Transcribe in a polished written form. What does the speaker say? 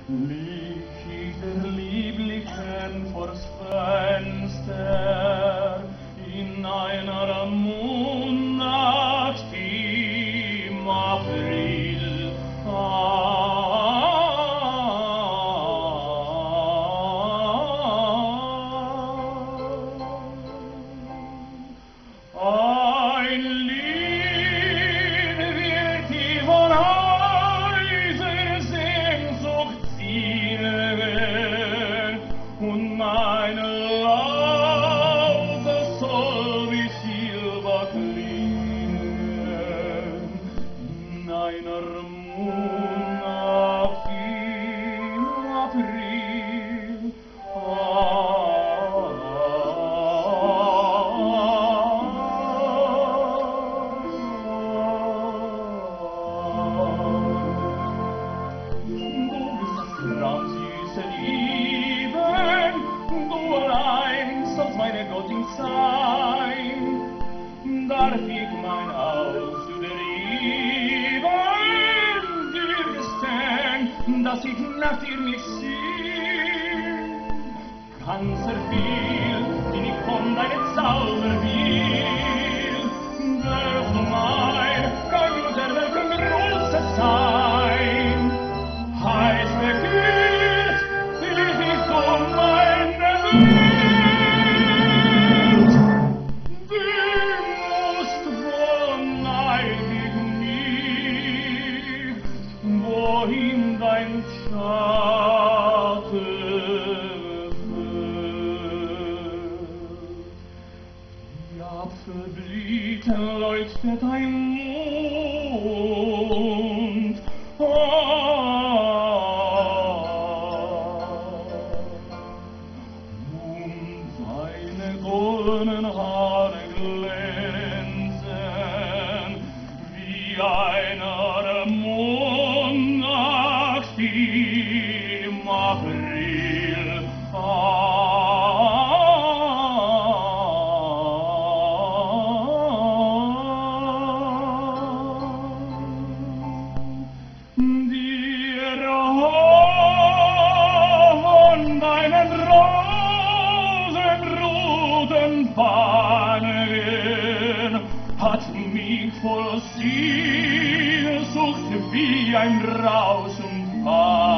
lieg ich der Lieblichen vors Fenster in einer Mondnacht im April. Ein Lied wird die von heiser Sehnsucht ziehen, und meine Laute soll wie Silber klingen in einer Mondnacht im April. Süße Lieben, du allein sollst meine Göttin sein. Darf ich mein Ausüben dürsten, dass ich nach dir mich sehn. Ganz erfüllt bin ich von deinem Zauberwil. Darf du mein Gott der Welt große sein. Heiß bekühlt, lieb ich um meine Welt. Du musst verneidig mich, wohin dein Schatten führt. Die Apfelblüten leuchtet ein Mond, und seine goldenen Haare glänzen wie einer Mondnacht im April. Deinen rosenroten Bahnen hat mich voll Sehnsucht wie ein Rausch umfahren.